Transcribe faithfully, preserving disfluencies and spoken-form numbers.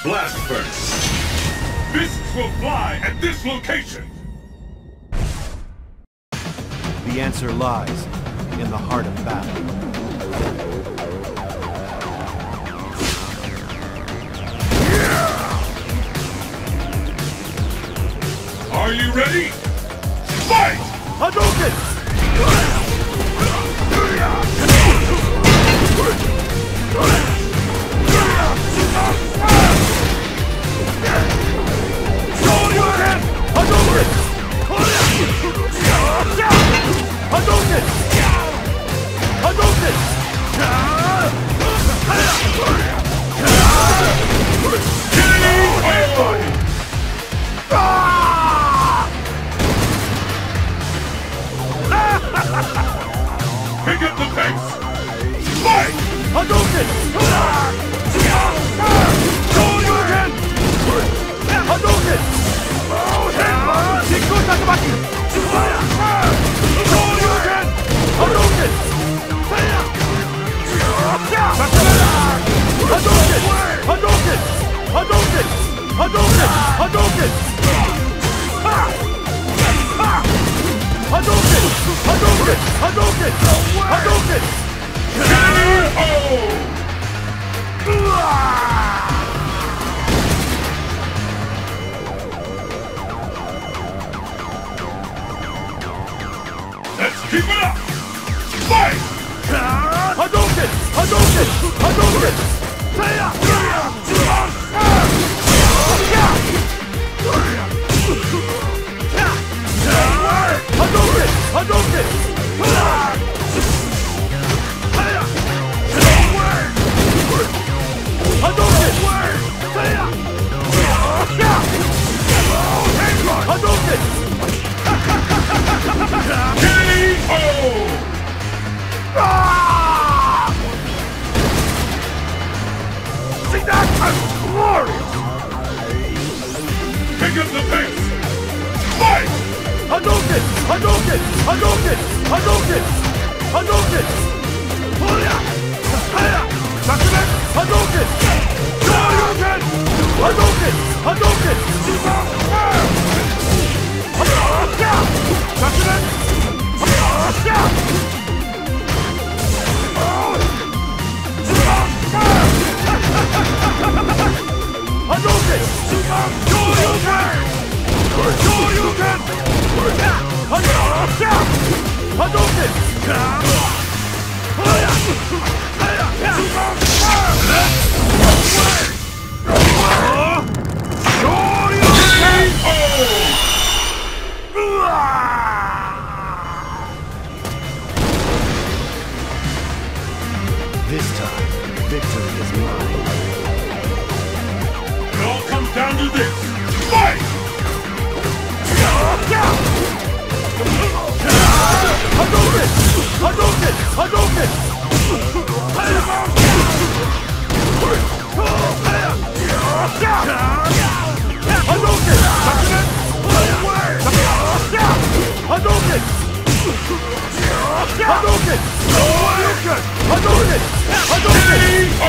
Blast Furnace. Fists will fly at this location. The answer lies in the heart of battle. Are you ready? Fight! Hadouken! Hadouken! Hadouken! Hadouken! Hadouken! Pick up the pace! Fight! Hadouken! Hadouken! Hadouken! Jikko Tatsumaki! Hadouken! Hadouken! Hadouken! Hadouken! Hadouken! Hadouken! Hadouken! Hadouken! Hadouken! Hadouken! Hadouken! K O! Let's keep it up! Fight! Hadouken! Hadouken! Hadouken! Seiya! Hadouken! Hadouken! Hadouken! Seiya! Hadouken! K O! See that? I'm glorious! Pick up the pace! Fight! Hadouken! Hadouken! Hadouken! Hadouken! Hadouken! Hoya! Haya! Shakuren! Hadouken! Shoryuken! Hadouken! Hadouken! Hadouken! Shakuren! Hadouken! Hadouken! Shoryuken! Shoryuken! Hadouken! Hadouken! Hoya! Haya! This time, victory is mine. It all comes down to this! Fight! Hadouken! Hadouken! Hadouken! Hadouken! Hadouken! Hadouken! Hadouken! Hadouken!